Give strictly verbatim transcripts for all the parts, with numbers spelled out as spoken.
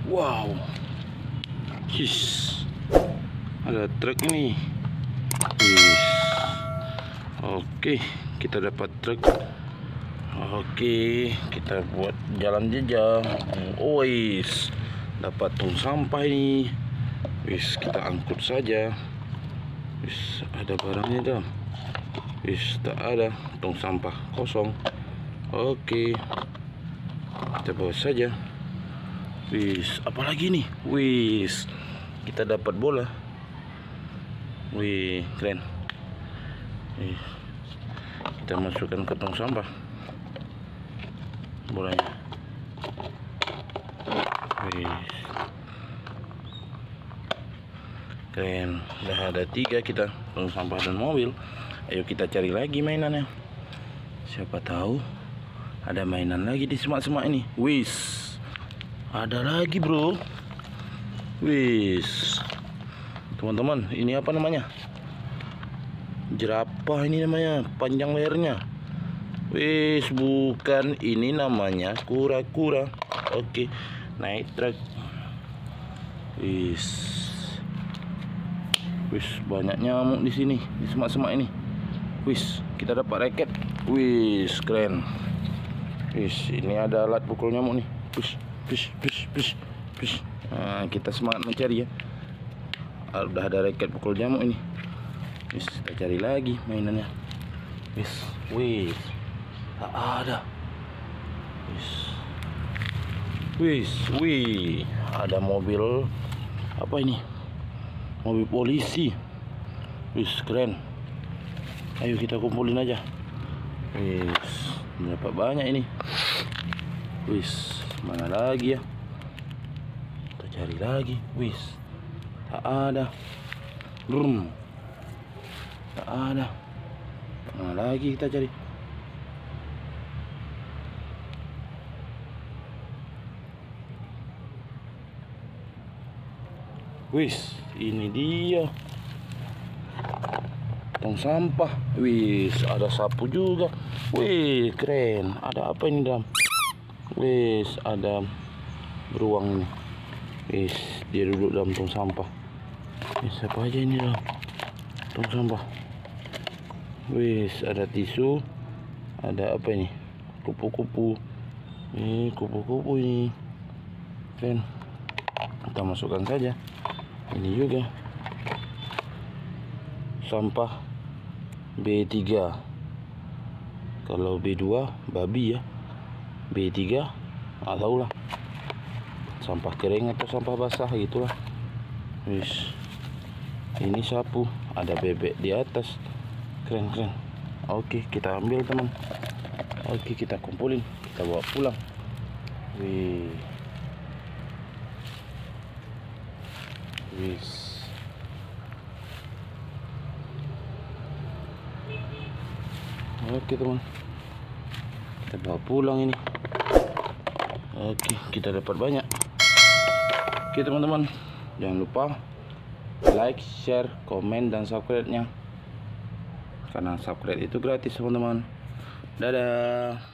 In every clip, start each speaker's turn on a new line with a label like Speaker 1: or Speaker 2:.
Speaker 1: Wow, his ada truk ini. His. Oke, kita dapat truk. Oke, kita buat jalan jejak. Wis, dapat tong sampah ini. Wis, kita angkut saja. Wis, ada barangnya dah. Wis, tak ada, tong sampah kosong. Oke, kita bawa saja. Wis, apalagi nih? Wis, kita dapat bola. Wih, keren. Wih, kita masukkan ke tong sampah bolanya. Wih, keren. Udah ada tiga kita, tong sampah dan mobil. Ayo kita cari lagi mainannya. Siapa tahu ada mainan lagi di semak-semak ini. Wis, ada lagi bro. Wis, teman-teman, ini apa namanya? Jerapah ini namanya, panjang lehernya. Wis, bukan, ini namanya kura-kura. Oke, naik truk. Wis, wis, banyak nyamuk di sini, di semak-semak ini. Wis, kita dapat raket. Wis, keren. Wis, ini ada alat pukul nyamuk nih. Wis, wis, wis, wis, wis. Nah, kita semangat mencari ya. Udah ada raket pukul nyamuk ini. Wis, kita cari lagi mainannya. Wis, wis, tak ada. Wis, wis, wih, ada mobil apa ini? Mobil polisi. Wis, keren. Ayo kita kumpulin aja. Wis, berapa banyak ini? Wis, mana lagi ya? Kita cari lagi. Wis, tak ada. Brum, tak ada. Mana lagi kita cari? Wis, ini dia tong sampah. Wis, ada sapu juga. Wih, keren. Ada apa ini dalam? Wis, ada beruang ini. Wis, dia duduk dalam tong sampah. Wis, apa aja ini dalam tong sampah? Wis, ada tisu. Ada apa ini? Kupu-kupu. Ini kupu-kupu ini. Keren. Kita masukkan saja. Ini juga sampah B tiga. Kalau B dua babi ya. B tiga nggak tahu lah. Sampah kering atau sampah basah gitulah. Wis, ini sapu, ada bebek di atas. Keren keren. Oke, kita ambil teman. Oke, kita kumpulin, kita bawa pulang. Wih, wis. Oke teman, kita bawa pulang ini. Oke, kita dapat banyak. Oke teman-teman, jangan lupa like, share, komen, dan subscribe-nya. Karena subscribe itu gratis teman-teman. Dadah.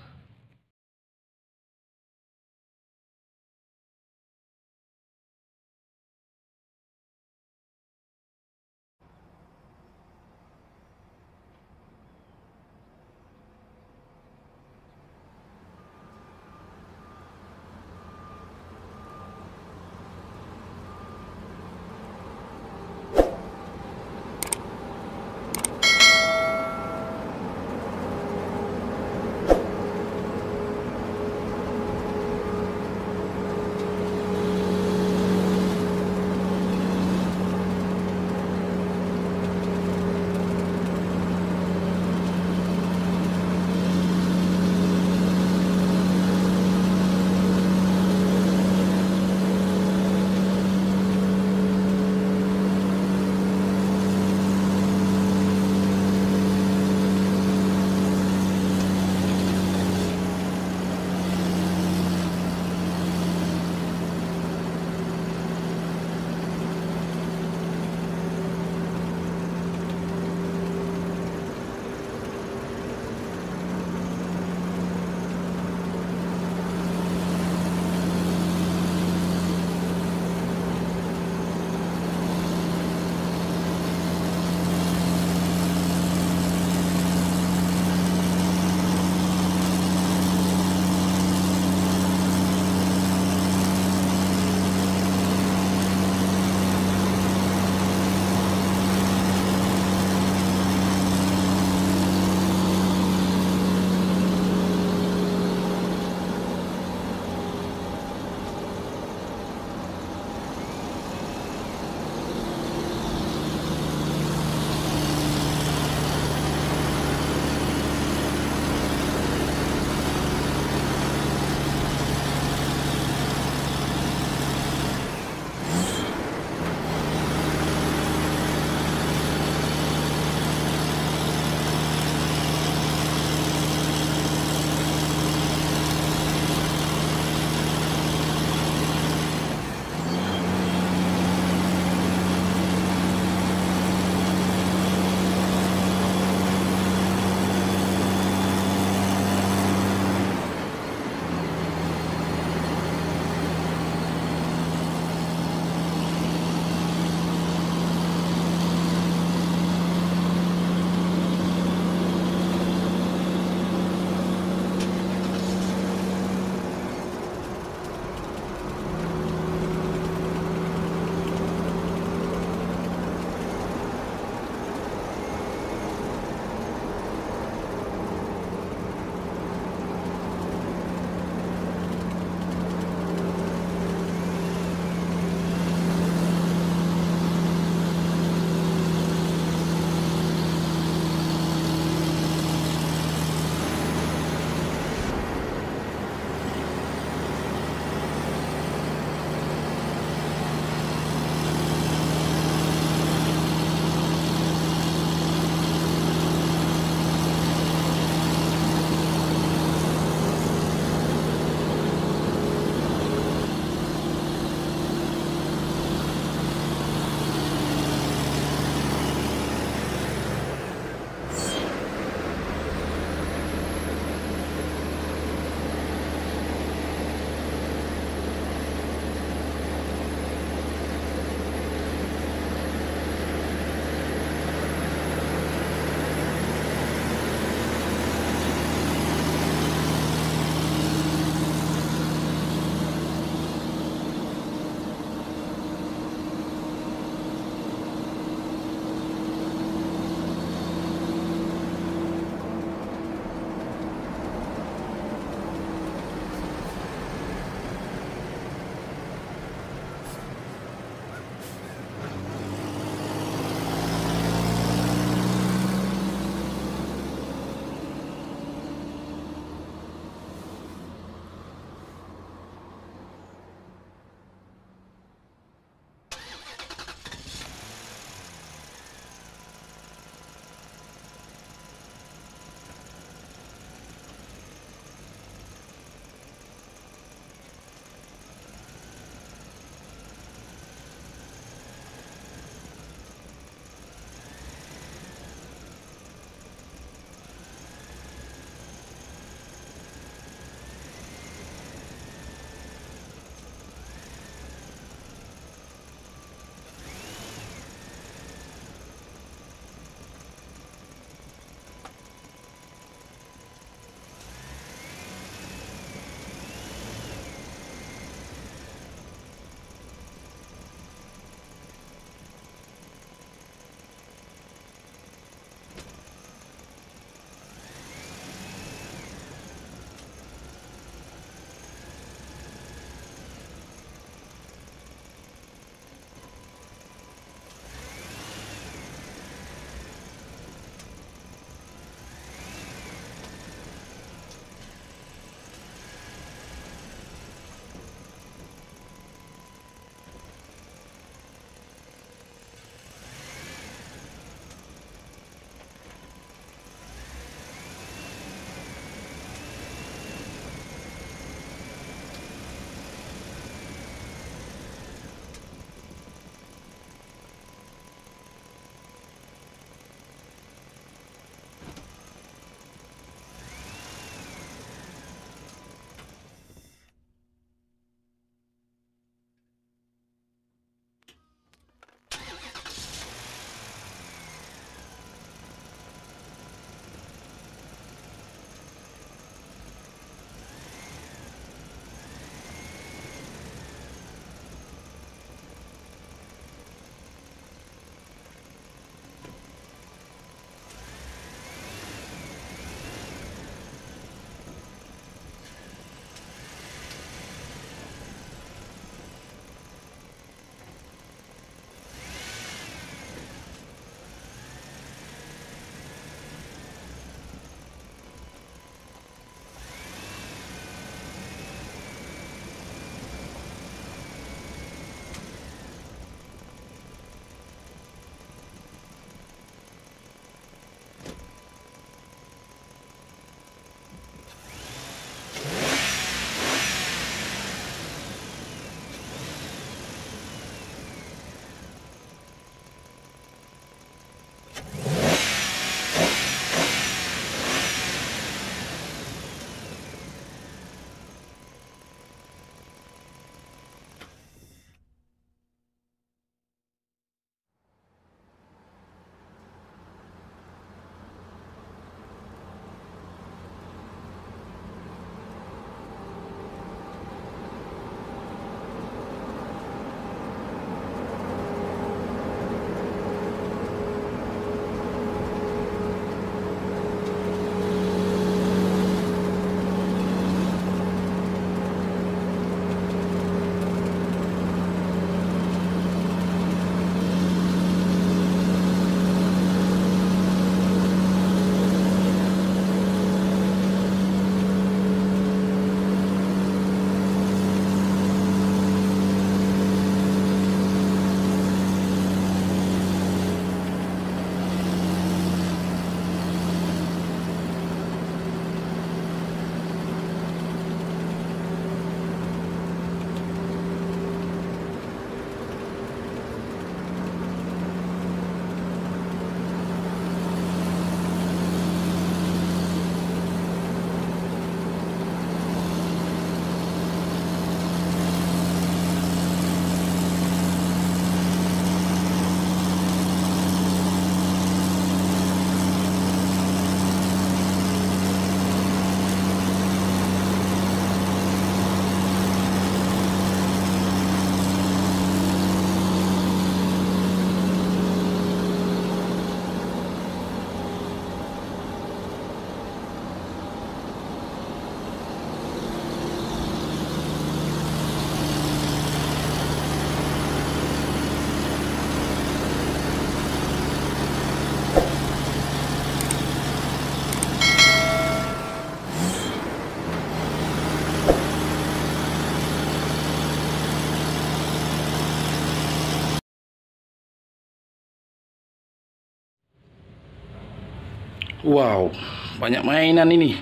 Speaker 1: Wow, banyak mainan ini.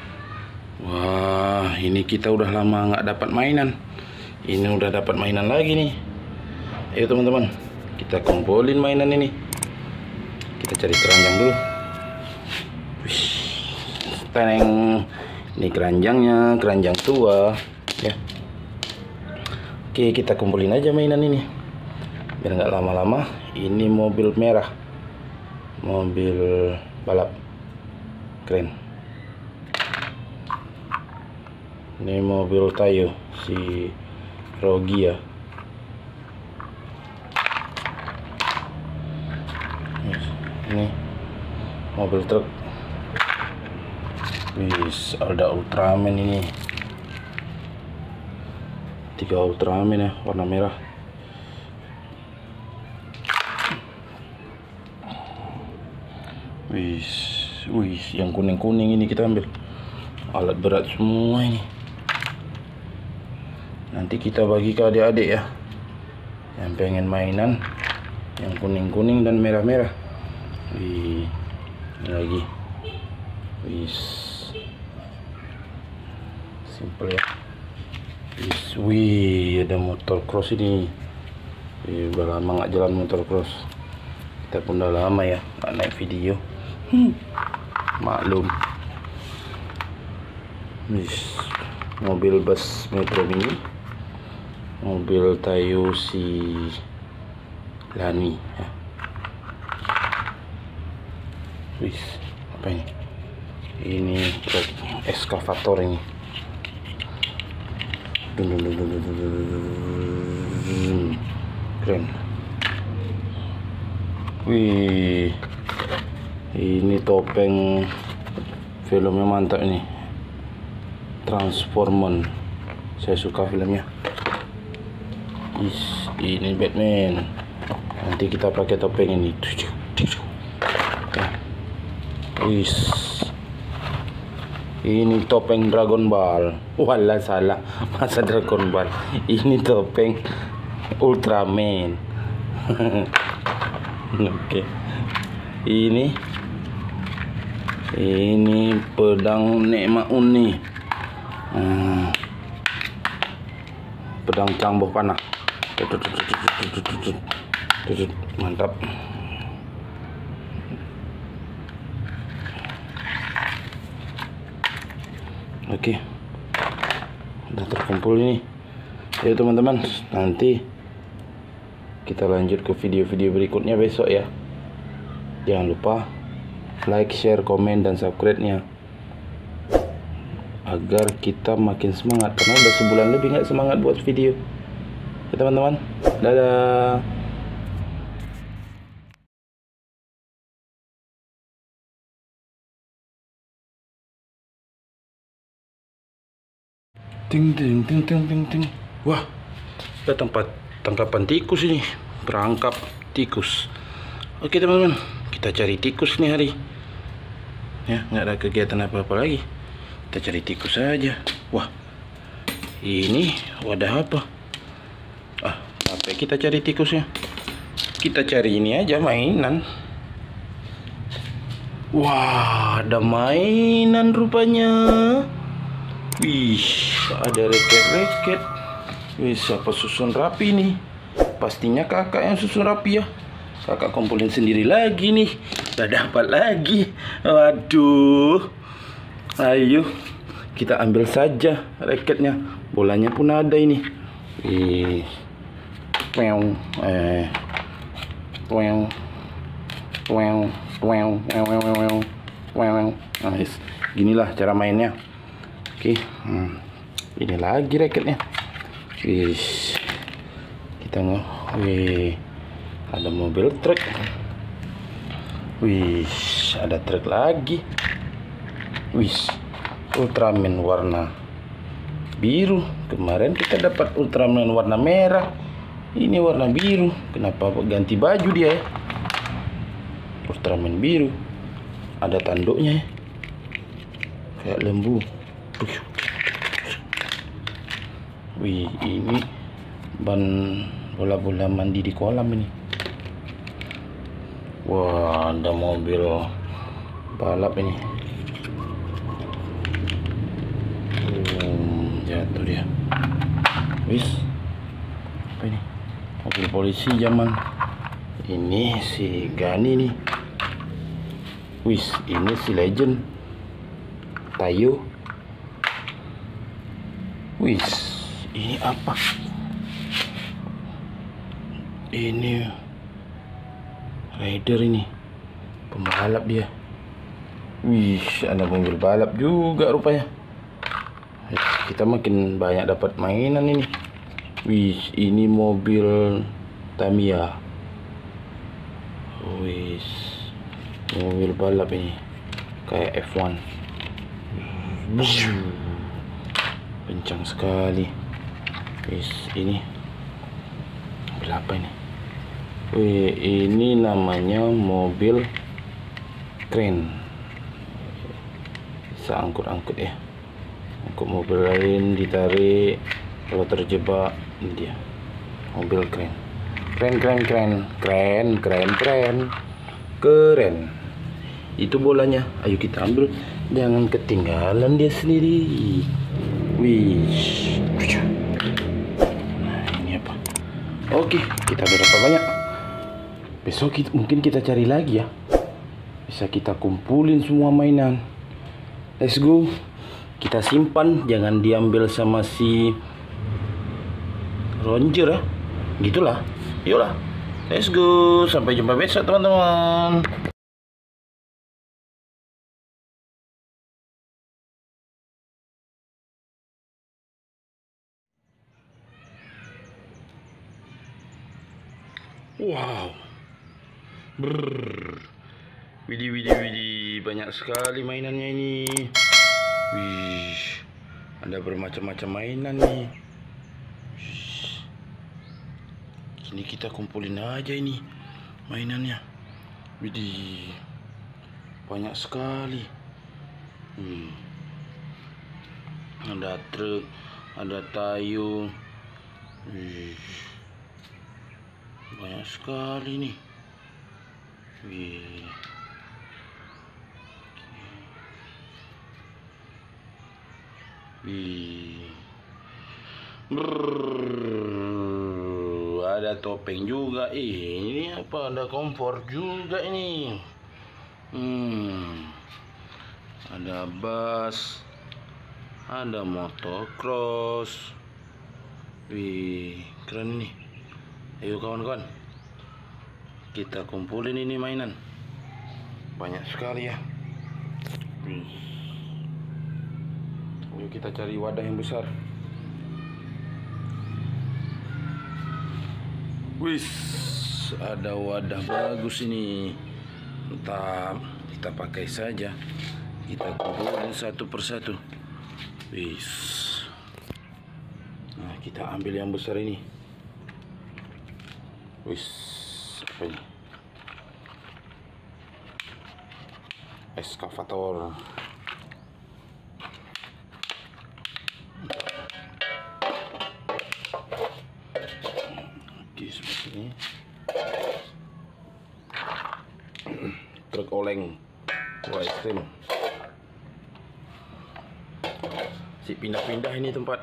Speaker 1: Wah, ini kita udah lama nggak dapat mainan. Ini udah dapat mainan lagi nih. Ayo teman-teman, kita kumpulin mainan ini. Kita cari keranjang dulu. Wih, teneng. Ini keranjangnya, keranjang tua, ya. Oke, kita kumpulin aja mainan ini. Biar nggak lama-lama. Ini mobil merah, mobil balap, keren. Ini mobil Tayo si Rogi ya. Ini mobil truk. Wis, ada Ultraman ini. Tiga Ultraman ya, warna merah. Wis, wis, yang kuning-kuning ini kita ambil. Alat berat semua ini. Nanti kita bagi ke adik-adik ya, yang pengen mainan yang kuning-kuning dan merah-merah. Wih, ini lagi. Wis, simple ya. Wis, wih, ada motor cross ini. Wih, udah lama nggak jalan motor cross. Kita pun udah lama ya nggak naik video. Hmm. Maklum. Wis, mobil bus Metro Mini, mobil Tayo si Lani ya. Wis, apa ini? Ini truk eskavator ini. Dun, dun, dun, dun, dun, dun, dun. Keren. Wih, ini topeng filmnya mantap ini. Transformer, saya suka filmnya. Is, ini Batman. Nanti kita pakai topeng ini. Is, ini topeng Dragon Ball. Walah salah, masa Dragon Ball. Ini topeng Ultraman. Oke, okay. Ini ini pedang Nek Maun nih. Hmm. Pedang cangbuh panah. Mantap. Oke, udah terkumpul ini. Ayo teman-teman, nanti kita lanjut ke video-video berikutnya besok ya. Jangan lupa like, share, komen, dan subscribe-nya agar kita makin semangat, karena udah sebulan lebih nggak semangat buat video ya teman-teman. Dadah. Ting ting ting ting ting ting. Wah, ada tempat tangkapan tikus ini, perangkap tikus. Oke teman-teman, kita cari tikus nih hari ya, nggak ada kegiatan apa-apa lagi. Kita cari tikus saja. Wah, ini wadah apa? Ah, sampai kita cari tikusnya. Kita cari ini aja, mainan. Wah, ada mainan rupanya. Wih, ada reket-reket. Wih, siapa susun rapi nih? Pastinya kakak yang susun rapi ya. Kakak kumpulin sendiri lagi nih. Udah dapat lagi. Waduh. Ayo, kita ambil saja reketnya. Bolanya pun ada ini. Wih. Peong. Eh. Peong. Peong. Peong. Peong. Peong. Peong. Nice. Ginilah cara mainnya. Oke, hmm. Ini lagi reketnya. Wih, kita nggak, wih, ada mobil truk. Wih, ada truk lagi. Wih, Ultraman warna biru. Kemarin kita dapat Ultraman warna merah. Ini warna biru. Kenapa ganti baju dia ya? Ultraman biru. Ada tanduknya ya. Kayak lembu. Wih, ini ban bola-bola mandi di kolam ini. Wah, ada mobil balap ini. Hmm, jatuh dia. Wis, apa ini? Mobil polisi zaman ini si Gani nih. Wis, ini si Legend Tayo. Wis, ini apa? Ini rider ini, pembalap dia. Wih, ada mobil balap juga rupanya. Kita makin banyak dapat mainan ini. Wih, ini mobil Tamiya. Wih, mobil balap ini kayak F satu. Kencang sekali. Wih, ini mobil apa ini? Wih, ini namanya mobil keren. Bisa angkut-angkut ya. Angkut mobil lain, ditarik kalau terjebak. Ini dia. Mobil keren. Keren keren keren. Keren keren keren. Keren. Itu bolanya. Ayo kita ambil. Jangan ketinggalan dia sendiri. Wih. Nah, ini apa? Oke, kita udah dapat banyak. Besok kita, mungkin kita cari lagi ya. Bisa kita kumpulin semua mainan. Let's go. Kita simpan, jangan diambil sama si Ranger ya. Gitulah. Yolah. Let's go. Sampai jumpa besok teman-teman. Wow. Brrr. Widih, widih, widih, banyak sekali mainannya ini. Wih, ada bermacam-macam mainan nih. Wih. Ini kita kumpulin aja ini mainannya. Widih, banyak sekali. Hmm. Ada truk, ada Tayo. Wih, banyak sekali nih. Wih. Wih. Brrr, ada topeng juga. Ih, ini apa? Ada kompor juga ini. Hmm. Ada bus. Ada motocross. Wih, keren nih. Ayo kawan-kawan. Kita kumpulin ini mainan. Banyak sekali ya. Wih. Yuk kita cari wadah yang besar. Wis, ada wadah bagus ini. Entah, kita pakai saja. Kita kumpulin satu persatu. Wis. Nah, kita ambil yang besar ini. Wis, apa ini? Eskavator. Seperti ini. Truk oleng wah ekstrim. Si pindah-pindah ini tempat.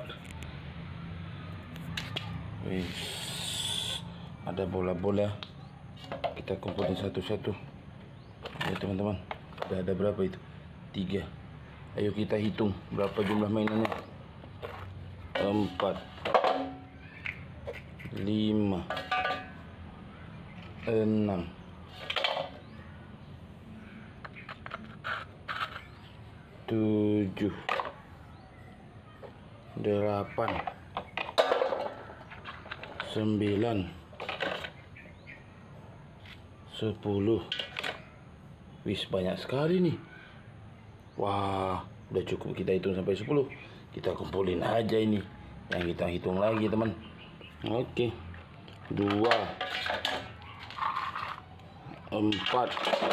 Speaker 1: Wih, ada bola-bola. Kita kumpulin satu-satu ya teman-teman. Udah ada berapa itu? Tiga. Ayo kita hitung berapa jumlah mainannya. Empat, lima, enam, tujuh, delapan, sembilan, sepuluh. Wis, banyak sekali nih. Wah, udah cukup kita hitung sampai sepuluh. Kita kumpulin aja ini. Yang kita hitung lagi teman. Oke. Dua, empat,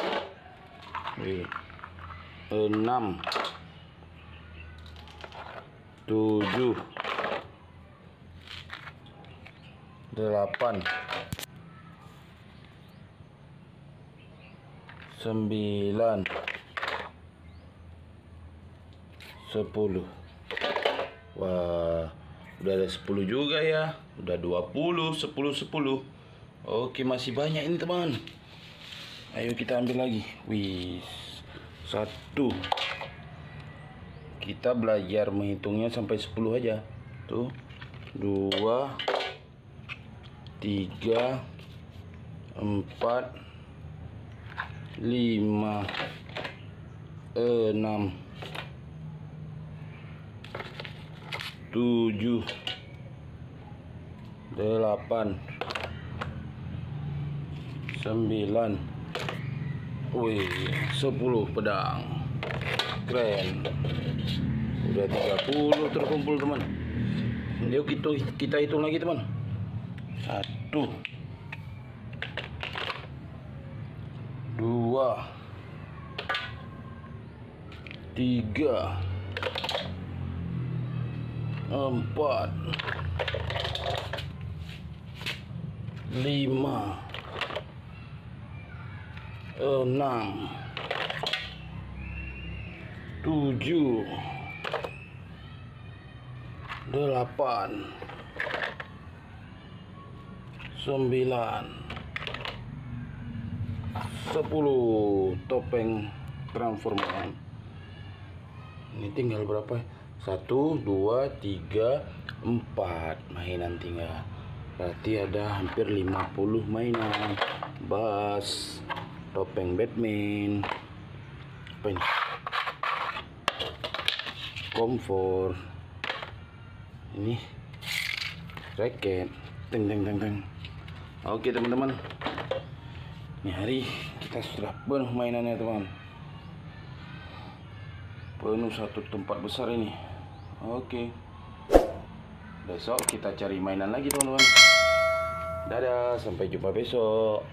Speaker 1: enam, tujuh, delapan, sembilan, sepuluh. Wah, udah ada sepuluh juga ya. Udah dua puluh, sepuluh, sepuluh. Oke, masih banyak ini teman. Ayo kita ambil lagi. Wih, satu. Kita belajar menghitungnya sampai sepuluh aja. Tuh, dua, tiga, empat, lima, enam, tujuh, delapan, sembilan, wih, sepuluh pedang. Keren. Udah tiga puluh terkumpul teman. Yuk kita, kita hitung lagi teman. Satu, dua, tiga, empat, lima, enam, tujuh, delapan, sembilan, sepuluh. Topeng transformer. Ini tinggal berapa? Satu, dua, tiga, empat mainan tinggal. Berarti ada hampir lima puluh mainan. Bas, topeng Batman, apa ini? Kompor. Ini raket. Teng teng teng teng. Oke teman-teman. Ini hari kita sudah penuh mainannya teman. Penuh satu tempat besar ini. Oke. Besok kita cari mainan lagi teman-teman. Dadah, sampai jumpa besok.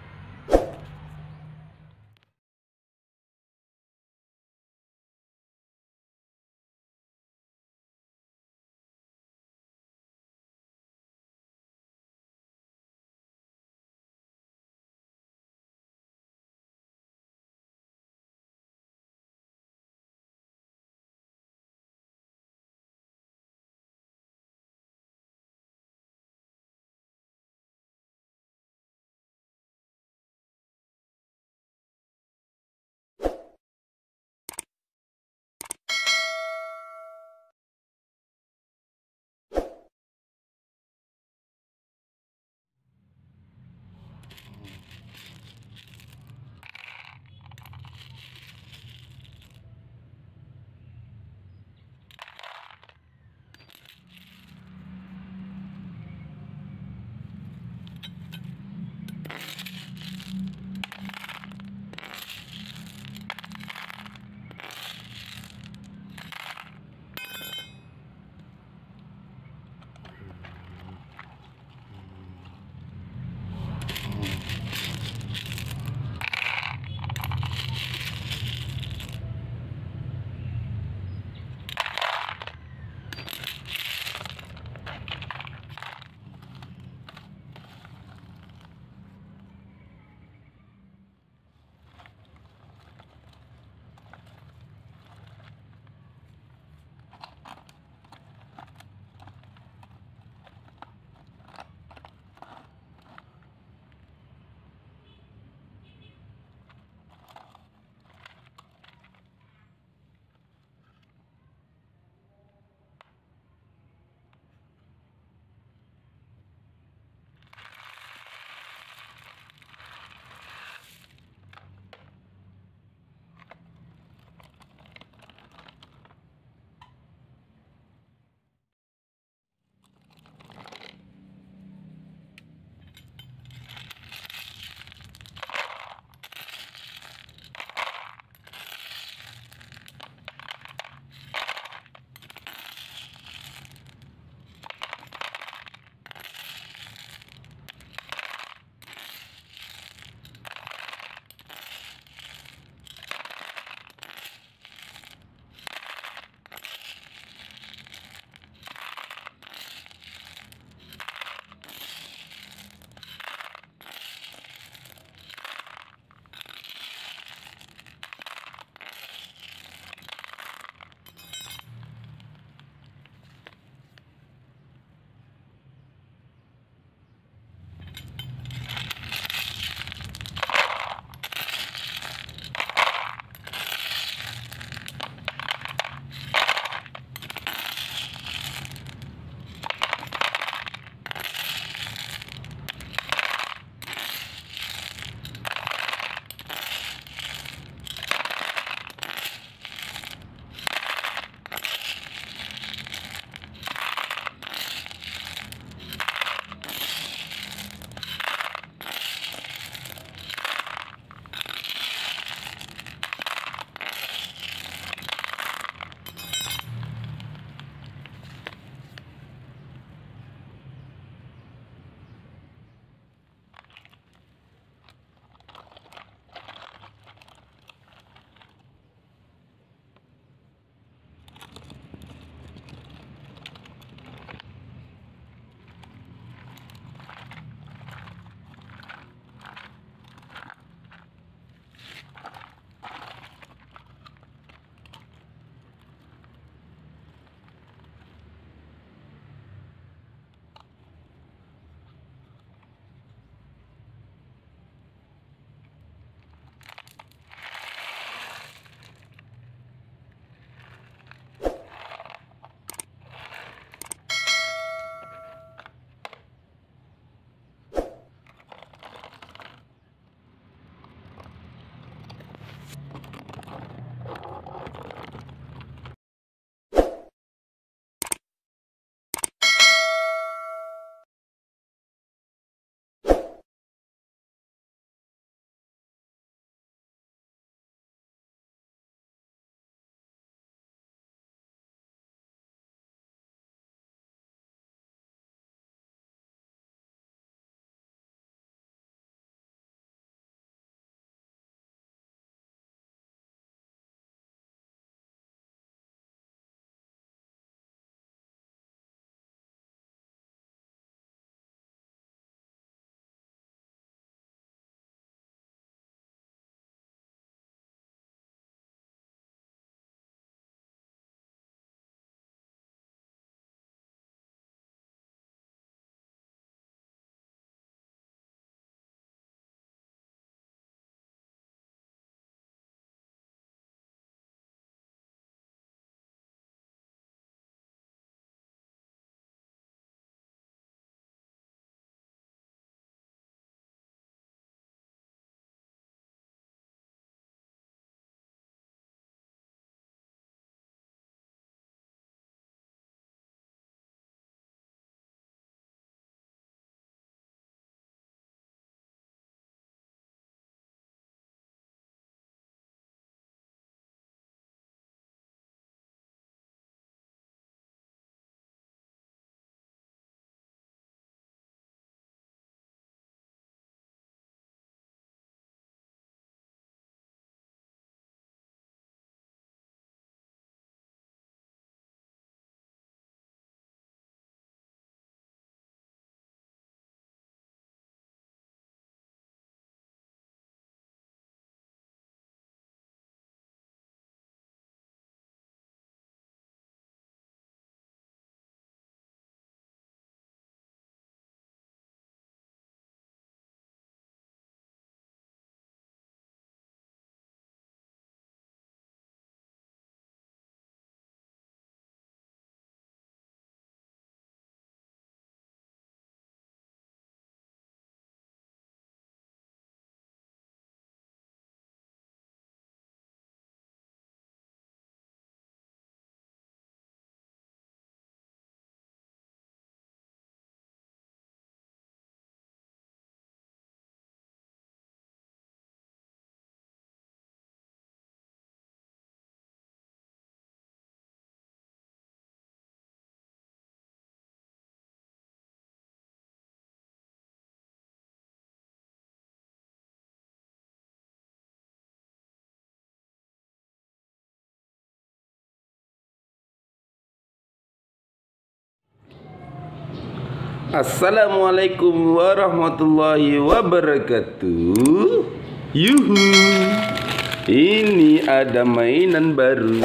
Speaker 2: Assalamualaikum warahmatullahi wabarakatuh. Yuhu, ini ada mainan baru.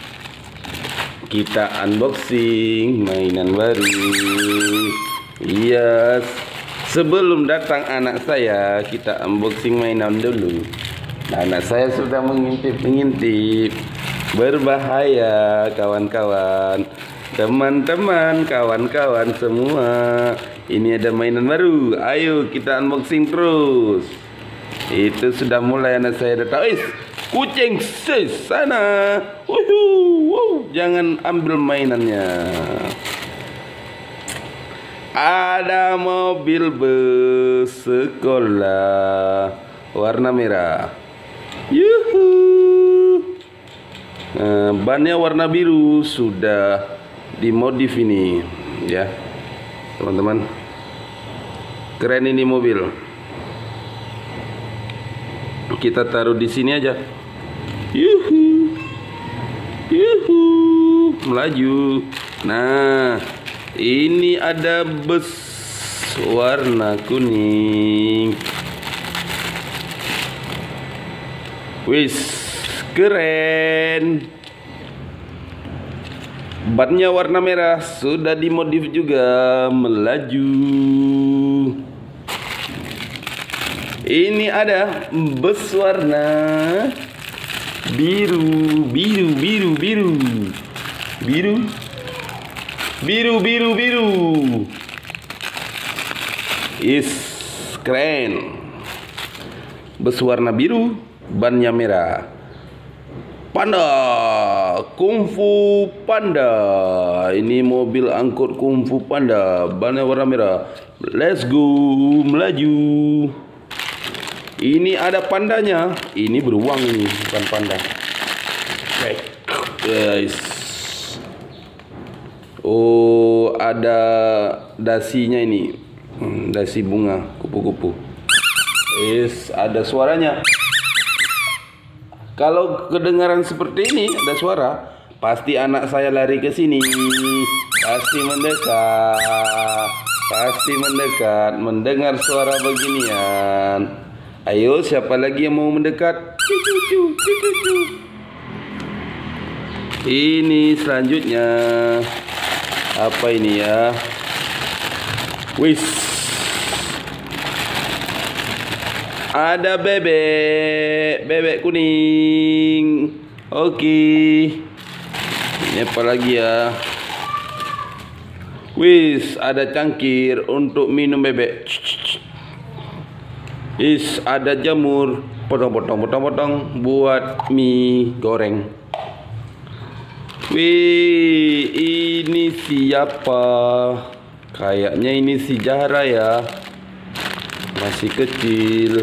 Speaker 2: Kita unboxing mainan baru. Iya, sebelum datang anak saya, kita unboxing mainan dulu. Nah, anak saya sudah mengintip-mengintip. Berbahaya kawan-kawan, teman-teman, kawan-kawan semua. Ini ada mainan baru. Ayo kita unboxing terus. Itu sudah mulai anak saya datang. Is, kucing sana. Wuhu, wuh. Jangan ambil mainannya. Ada mobil bus sekolah warna merah. Yuhu. Nah, bannya warna biru, sudah dimodif ini, ya teman-teman. Keren ini mobil. Kita taruh di sini aja. Yuhu, yuhu, melaju. Nah, ini ada bus warna kuning. Wis, keren. Bannya warna merah, sudah dimodif juga, melaju. Ini ada bus warna biru, biru, biru, biru, biru, biru, biru, biru. Is, keren. Bus warna biru, bannya merah. Panda, Kungfu Panda. Ini mobil angkut Kungfu Panda, bannya warna merah. Let's go, melaju. Ini ada pandanya. Ini beruang ini, bukan panda. Oke, guys. Oh, ada dasinya ini. Hmm, dasi bunga, kupu-kupu. Yes, ada suaranya. Kalau kedengaran seperti ini, ada suara, pasti anak saya lari ke sini. Pasti mendekat. Pasti mendekat mendengar suara beginian. Ayo, siapa lagi yang mau mendekat? Cucu, cucu, cucu. Ini selanjutnya. Apa ini ya? Wis. Ada bebek, bebek kuning. Oke. Ini apa lagi ya? Wis, ada cangkir untuk minum bebek. Wis, ada jamur. Potong-potong, potong-potong buat mie goreng. Wih, ini siapa? Kayaknya ini si Zahra ya. Masih kecil.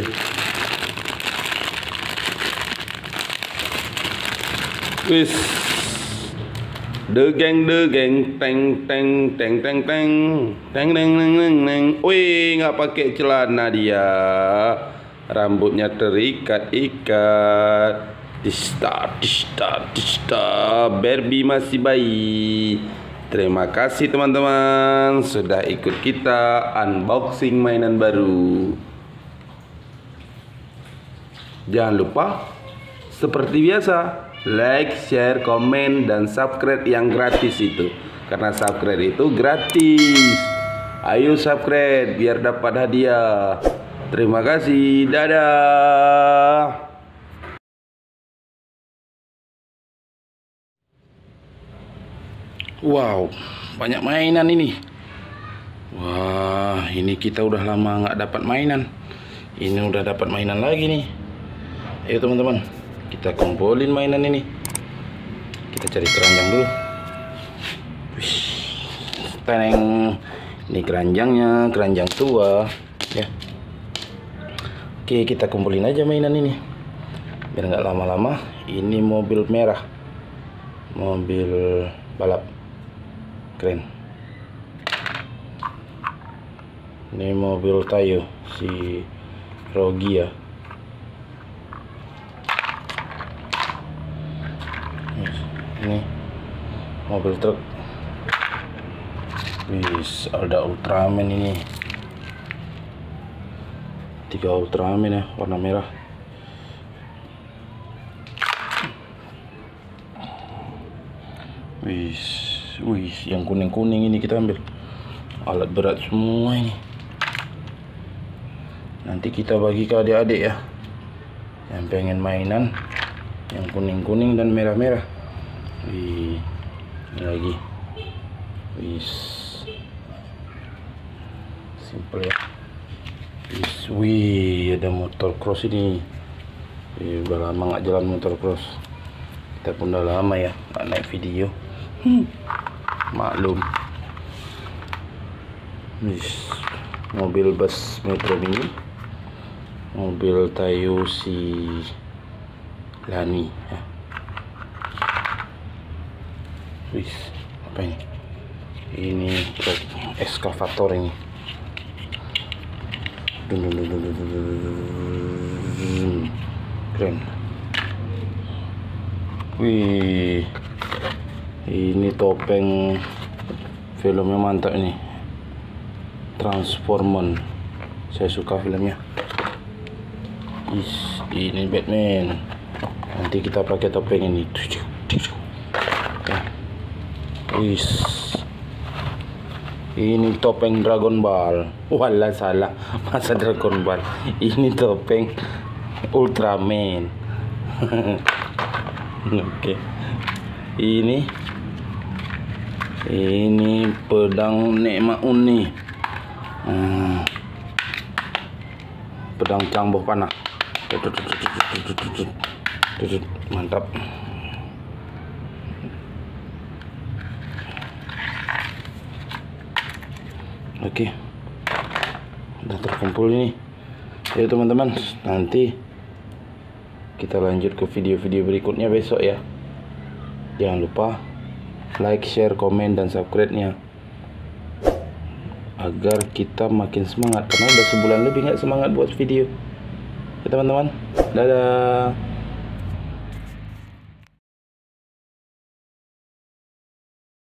Speaker 2: Wis, degeng degeng teng teng teng teng teng teng teng teng teng teng. Wih, nggak pakai celana dia, rambutnya terikat-ikat. Dista dista dista. Barbie masih bayi. Terima kasih teman-teman sudah ikut kita unboxing mainan baru. Jangan lupa seperti biasa, like, share, komen, dan subscribe yang gratis itu. Karena subscribe itu gratis. Ayo subscribe biar dapat hadiah. Terima kasih. Dadah.
Speaker 1: Wow, banyak mainan ini. Wah, ini kita udah lama nggak dapat mainan. Ini udah dapat mainan lagi nih. Ayo teman-teman, kita kumpulin mainan ini. Kita cari keranjang dulu. Wih, teneng. Ini keranjangnya, keranjang tua, ya. Oke, kita kumpulin aja mainan ini. Biar nggak lama-lama. Ini mobil merah, mobil balap. Keren. Ini mobil Tayo si Rogi ya. Ini mobil truk. Wis, ada Ultraman ini. Tiga Ultraman ya, warna merah. Wis, wis, yang kuning-kuning ini kita ambil. Alat berat semua ini. Nanti kita bagi ke adik-adik ya, yang pengen mainan yang kuning-kuning dan merah-merah. Wih, ini lagi. Wis, simple ya. Wis, wih, ada motor cross ini. Wih, udah lama nggak jalan motor cross. Kita pun udah lama ya nggak naik video. Hmm. Maklum. Wis, mobil bus Metro Mini, mobil Tayo si Lani ya. Wis, apa ini? Ini truk eskavator ini. Dun, dun, dun, dun, dun, dun, dun. Keren. Wih, ini topeng filmnya mantap ini, Transformer. Saya suka filmnya. Is, ini Batman. Nanti kita pakai topeng ini. Is, ini topeng Dragon Ball. Walah salah, masa Dragon Ball. Ini topeng Ultraman. Oke, okay. Ini ini pedang Nek Maun nih. Hmm. Pedang cangboh panah. Mantap. Oke, udah terkumpul ini ya teman-teman. Nanti kita lanjut ke video-video berikutnya besok ya. Jangan lupa like, share, komen, dan subscribe-nya agar kita makin semangat, karena udah sebulan lebih nggak semangat buat video ya teman-teman. Dadah.